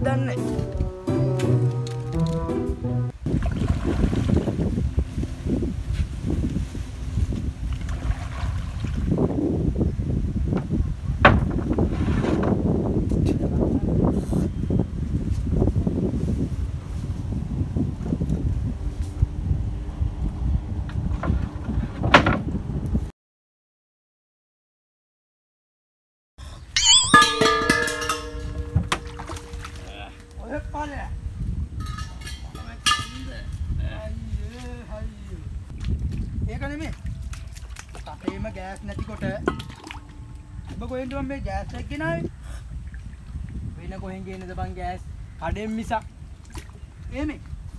මොකක්ද දන්නේ ඒක නෙමෙයි. කටේම ගෑස් නැතිකොට ඔබ කොහෙන්ද මේ ගෑස් එක ගෙනාවේ? වෙන කොහෙන් ගේන්නද බං ගෑස්? කඩෙන් මිසක්. එමේ.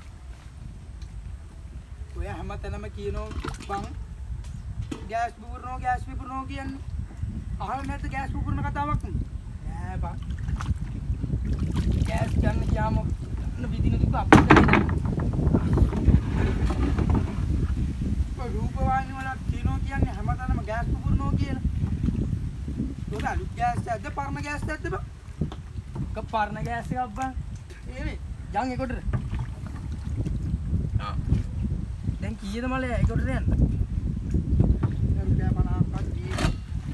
ඔය හැමතැනම කියනෝ බං ගෑස් පුපුරනවා කියන්නේ. අහලා නැද්ද ගෑස් පුපුරන කතාවක්? නෑ බං. ගෑස් ගන්න ගියාම විදින දුක අපිට රූපවාහිනී වල කියනවා කියන්නේ හැමතැනම ගෑස් පුපුරනවා කියලා. ඒක අලුත් ගෑස් එකක්ද පරණ ගෑස් එකක්ද බං? පරණ ගෑස් එකක් බං. එමේ. යන් ඒකට. දැන් කීයද මලේ ඒකට යන්න? දැන් රුපියල් 50ක් දීලා.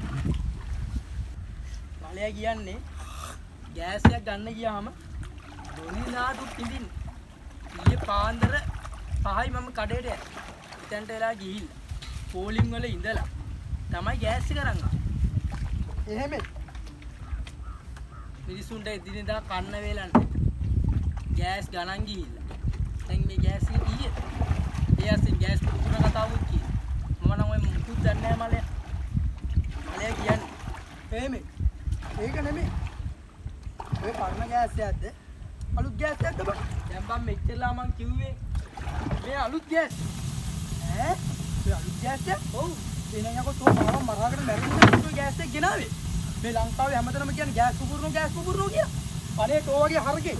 මලයා කියන්නේ ගෑස් එකක් ගන්න ගියාම දොනි නාඩු පිටින් ඊයේ පාන්දර 5යි මම කඩේට යන්නේ. එතනට වෙලා ගිහිල්ලා පෝලිම් වල ඉඳලා තමයි ගෑස් එක අරන් ආවේ. එහෙම මිනිසුන්ට එදිනෙදා කන්න වේලන්නේ ගෑස් ගණන් ගිහිල්ලා. දැන් මේ ගෑස් එක කීයද? ඒ අසින් ගෑස් පුපුරන කතාවක් කීයද? මම නම් ඔය මුකුත් දන්නේ නැහැ මලයා. මලයා කියන්නේ එහෙම. ඒක නෙමෙයි. ඔය පරණ ගෑස් එකක්ද? අලුත් ගෑස් එකක්ද බං? දැන් බං මෙච්චරලා මං කිව්වේ මේ අලුත් ගෑස්. ඈ? ඒ අලුත් ගෑස් එක? ඔව්. එනං යකෝ තෝ මාව මරාගෙන මැරෙන්න මේ ගෑස් එක ගෙනාවේ. මේ ලංකාවේ හැමතැනම කියන්නේ ගෑස් පුපුරනවා කියලා. අනේ තෝ වගේ හරකේ.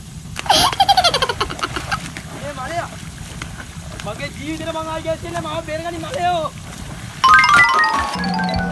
මේ මලයා. මගේ ජීවිතේට මං ආයි ගෑස් දෙන්න මාව බේරගනි මලයෝ.